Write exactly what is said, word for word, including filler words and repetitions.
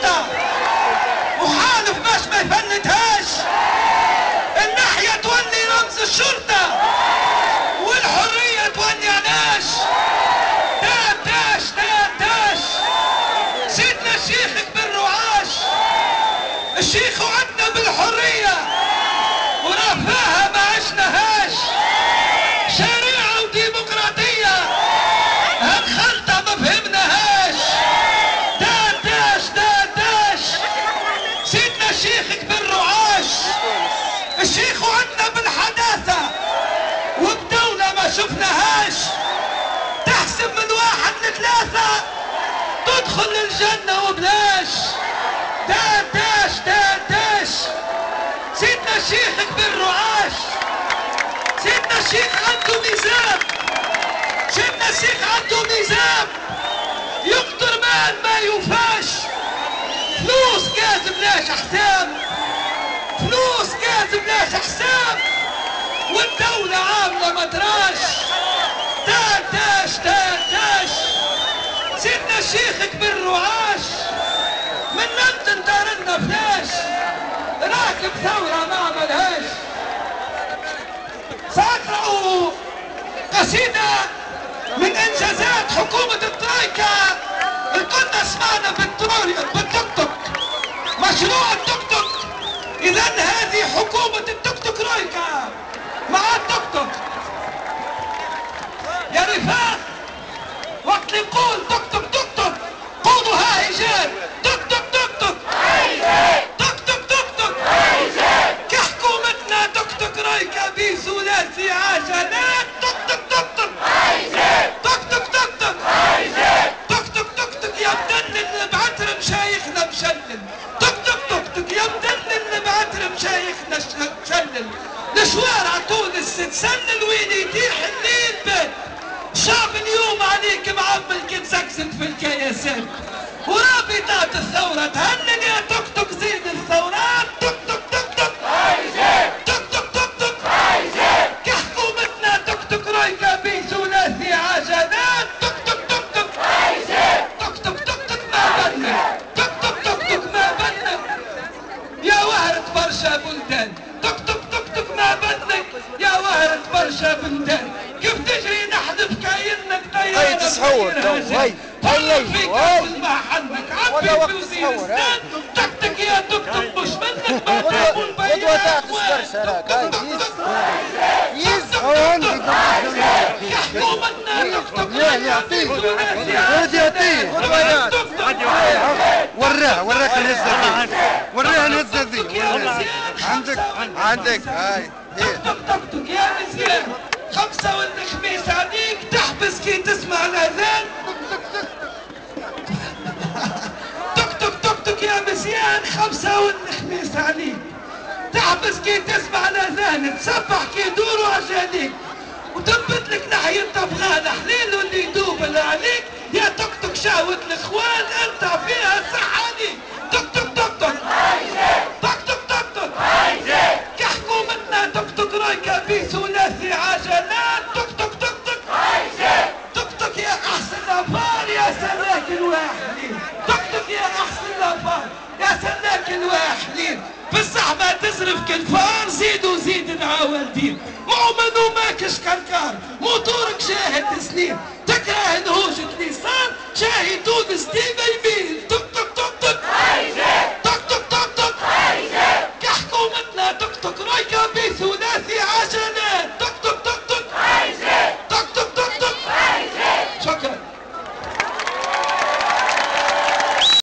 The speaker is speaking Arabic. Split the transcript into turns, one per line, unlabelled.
الشرطة، وحالف باش ما يفندهاش. الناحية تولي رمز الشرطة والحرية تولي عناش. تاش تاش سيدنا الشيخ كبر وعاش. الشيخ وعدنا بالحرية ورفاها ما عشناهاش. شريعة وديمقراطية هالخلطة ما فهمناهاش. تاش تاش سيدنا الشيخ كبر وعاش. الشيخ وعدنا بالحداثة وبدولة ما شفناهاش. تحسب من واحد لثلاثة تدخل الجنة وبلاش. تاش تاش سيدنا الشيخ كبر وعاش. سيدنا الشيخ عنده ميزان. سيدنا الشيخ عنده ميزان يقدر مال ما يوفاش. فلوس كاز بلاش حساب. فلوس كاز بلاش حساب والدولة عاملة مدراش. تاش تاش سيدنا الشيخ كبر وعاش. من لندن دارنا فلاش راكب ثورة ما عملهاش. سأقرأ قصيدة من إنجازات حكومة الترويكا. كنا سمعنا بالتوك توك مشروع التوك توك. إذا هذه حكومة التوك توك رويكا مع التوك توك. يا رفاق وقت اللي نقول توك توك توك توك قولوا ها هيجان. توك توك توك توك توك توك توك توك كحكومتنا توك توك رويكا بثلاثي عجلات. توك توك توك توك توك توك توك توك توك توك توك توك يا مدلل بعتر مشايخنا مشلل. توك توك توك توك يا مدلل بعتر مشايخنا مشلل. الشوارع تونس تتسلل وين يتيح الليل بيت. الشعب اليوم عليك معمل كتزكزك في الكياسات. ورابطات الثورة تهنن يا توك توك زيد الثورات. توك توك توك توك توك توك توك توك كحكومتنا توك توك رويكا بثلاثي عجلات. توك توك توك توك توك توك توك توك ما بنك. توك توك توك توك ما بنك يا وهرة برشا بلدان. توك توك توك توك ما بنك يا وهرة برشا بلدان. كيف تجري نحذف كاينك طيارة
هاي تصور هاي
هاي فيك واسمع عنك عبي في وزيرستان. تكتك يا توك توك مش منك ما تعمل بيان. حكومتنا توك توك
وراه وراك الهزة ذي. وراه الهزة ذي. عندك عندك هاي
توك توك توك يا مزيان. خمسة والخميس عليك تحبس كي تسمع الاذان. توك توك توك توك يا مزيان. خمسة والخميس عليك تحبس كي تسمع الاذان. تسبح كي يدوروا عجاليك وتنبت لك ناحية طبغان حليل واللي يدوب اللي عليك. يا توك توك شاوة الاخوان انت فيها صحاني. توك توك توك توك توك توك توك توك كحكومتنا توك توك رويكا بثلاثي عجلات. توك توك توك توك توك توك يا احسن لافار يا سلاك الواحلين. توك توك يا احسن لافار يا سلاك الواحلين. بالزحمة تزرف كالفار زيدوا زيد العوالدين. مؤمن وماكش كركار موتورك شاهد سنين. تكره نهوجة لسان شاهد تونس ديما يمين.